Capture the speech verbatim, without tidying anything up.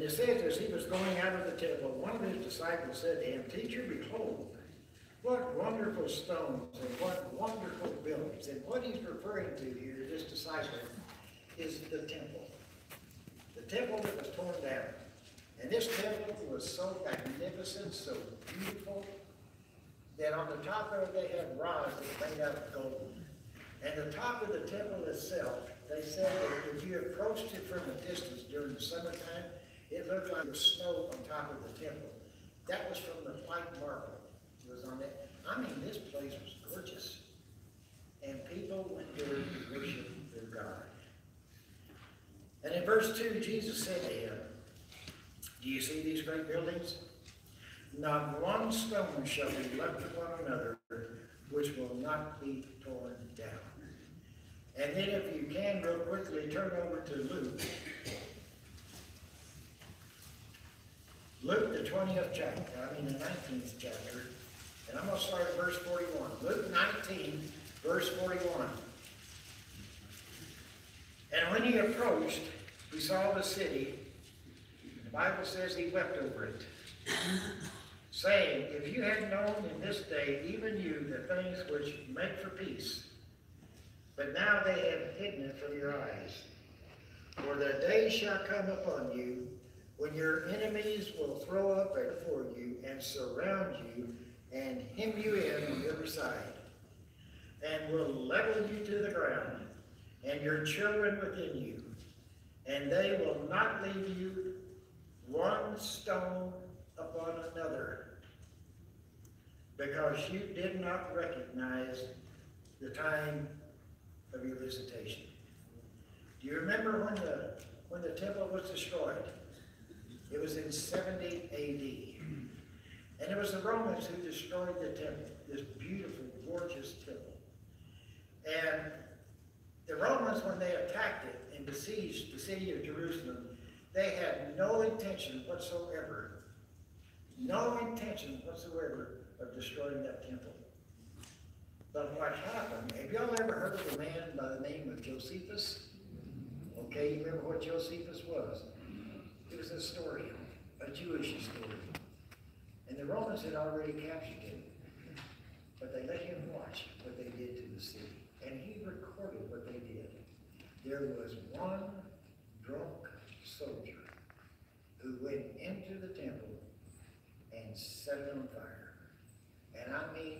it says, as he was going out of the temple, one of his disciples said to him, Teacher, behold, what wonderful stones and what wonderful buildings. And what he's referring to here, this disciple, is the temple. The temple that was torn down. And this temple was so magnificent, so beautiful, that on the top of it they had rods that were made out of gold. And the top of the temple itself, they said that if you approached it from a distance during the summertime, it looked like there was snow on top of the temple. That was from the white marble. It was on it. I mean, this place was gorgeous. And people went there to worship their God. And in verse two, Jesus said to him, Do you see these great buildings? Not one stone shall be left upon another, which will not be torn down. And then if you can, real quickly, turn over to Luke. Luke, the twentieth chapter, I mean the nineteenth chapter. And I'm going to start at verse forty-one. Luke nineteen, verse forty-one. And when he approached, he saw the city. The Bible says he wept over it, saying, If you had known in this day, even you, the things which make for peace, but now they have hidden it from your eyes. For the day shall come upon you, when your enemies will throw up before you and surround you and hem you in on every side, and will level you to the ground, and your children within you, and they will not leave you one stone upon another, because you did not recognize the time of your visitation. Do you remember when the when the temple was destroyed? It was in seventy A D And it was the Romans who destroyed the temple, this beautiful, gorgeous temple. And the Romans, when they attacked it and besieged the city of Jerusalem, they had no intention whatsoever, no intention whatsoever of destroying that temple. But what happened, have y'all ever heard of a man by the name of Josephus? Okay, you remember what Josephus was? He was a historian, a Jewish historian. And the Romans had already captured him. But they let him watch what they did to the city. And he recorded what they did. There was one drunk soldier who went into the temple and set it on fire. And I mean,